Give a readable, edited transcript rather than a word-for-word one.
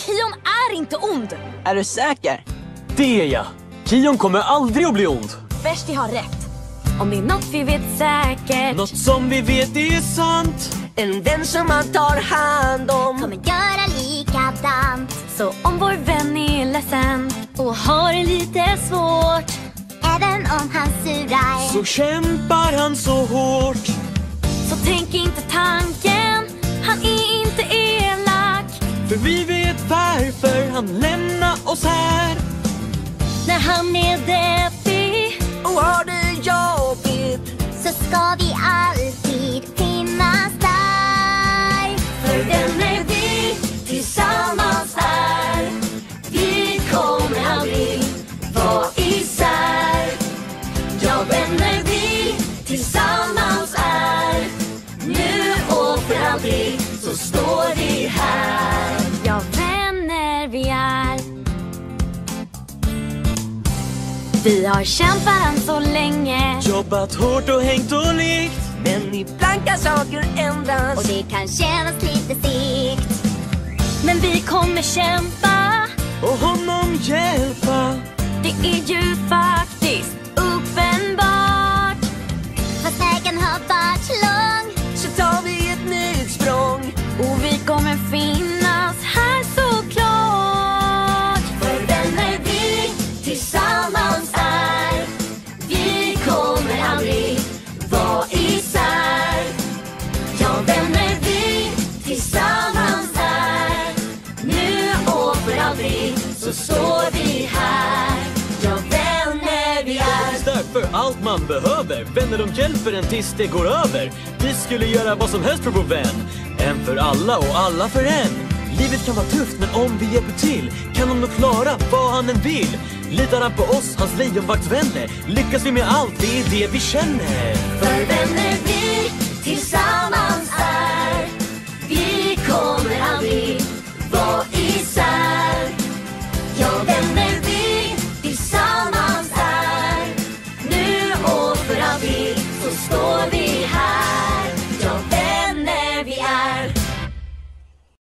Kion är inte ond. Är du säker? Det är jag. Kion kommer aldrig att bli ond. Värsti har rätt. Om det är något vi vet säkert, något som vi vet är sant, en vän som man tar hand om kommer göra likadant. Så om vår vän är ledsen och har det lite svårt, även om han surar, så kämpar han så hårt. så tänk inte tanken, han är inte elak. För vi vet varför han lämnar oss här. När han är deppig och har det jobbigt, så ska vi alltid finnas där. För vänner vi tillsammans är, vi kommer aldrig vara isär. Ja, vänner vi tillsammans är, nu och för aldrig så står vi här. Ja, vänner vi är. Vi har kämpat än så länge, jobbat hårt och hängt och lekt, men ibland kan saker ändras och det kan kännas lite segt. Men vi kommer kämpa och honom hjälpa. Det är ju faktiskt uppenbart. Fast vägen har varit lång, så tar vi ett nytt språng, och vi kommer finnas här såklart. För vänner vi tillsammans är, vi kommer aldrig vara isär. Ja, vänner vi tillsammans är, nu och för aldrig så står vi här. Ja, vänner vi är. Stark för allt man behöver, vänner de hjälper en tills det går över. Vi skulle göra vad som helst för vår vän, en för alla och alla för en. Livet kan vara tufft, men om vi hjälper till kan de nog klara vad han än vill. Litar han på oss, hans lejonvaktsvänner, lyckas vi med allt, det är det vi känner. För vänner vi tillsammans